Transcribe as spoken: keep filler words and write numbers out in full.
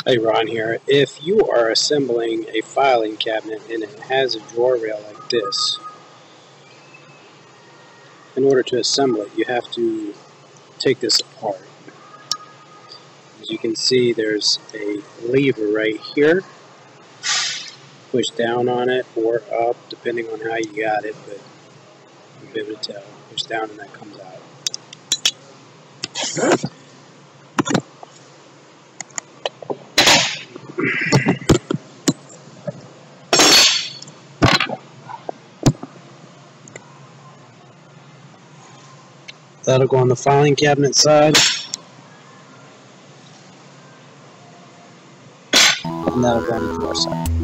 Hey, Ron here. If you are assembling a filing cabinet and it has a drawer rail like this, in order to assemble it, you have to take this apart. As you can see, there's a lever right here. Push down on it or up, depending on how you got it, but you'll be able to tell. Push down and that comes out. That'll go on the filing cabinet side, and that'll go on the drawer side.